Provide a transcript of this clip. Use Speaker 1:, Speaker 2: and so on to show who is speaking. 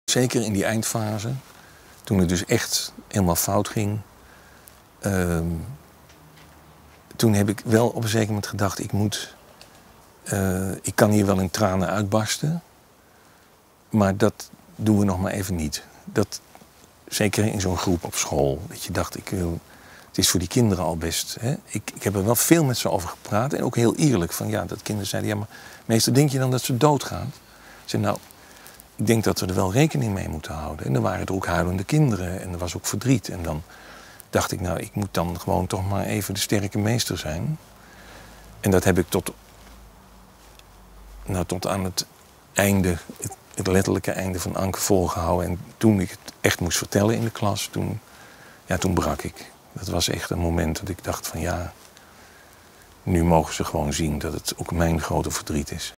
Speaker 1: Zeker in die eindfase, toen het dus echt helemaal fout ging. Toen heb ik wel op een zeker moment gedacht, ik kan hier wel in tranen uitbarsten. Maar dat doen we nog maar even niet. Zeker in zo'n groep op school. Dat je dacht, het is voor die kinderen al best. Hè? Ik heb er wel veel met ze over gepraat. En ook heel eerlijk. Van, ja, dat kinderen zeiden, ja, maar meester, denk je dan dat ze doodgaan? Ik zei, nou, ik denk dat we er wel rekening mee moeten houden. En er waren er ook huilende kinderen. En er was ook verdriet. En dan dacht ik, nou, ik moet dan gewoon toch maar even de sterke meester zijn. En dat heb ik tot aan het einde, het letterlijke einde van Anke volgehouden. En toen ik het echt moest vertellen in de klas, toen brak ik. Dat was echt een moment dat ik dacht van ja, nu mogen ze gewoon zien dat het ook mijn grote verdriet is.